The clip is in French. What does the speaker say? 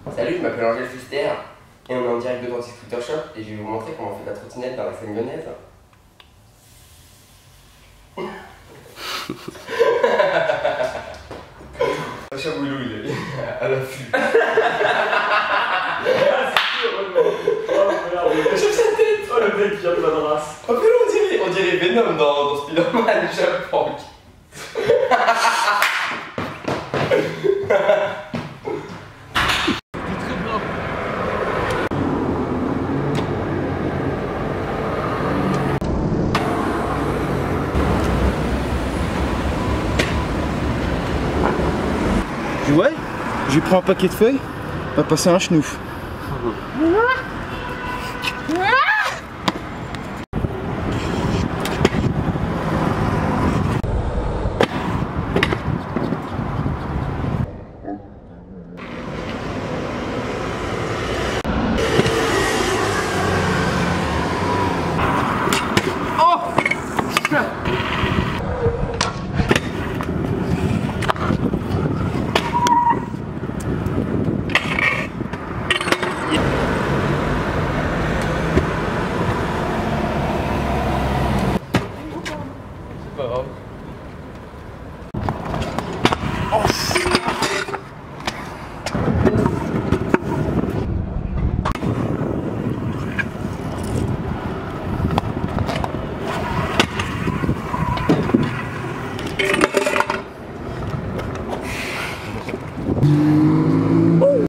Salut, je m'appelle Angèle Fuster et on est en direct de Danty Scooter Shop et je vais vous montrer comment on fait de la trottinette dans la scène lyonnaise. Chaboulou, il est à l'affût. J'aime sa tête. Oh le mec qui a plein de race. Oh mais on dirait Venom dans Spider-Man, Japon. Ouais, je lui prends un paquet de feuilles, on va passer un chenouf.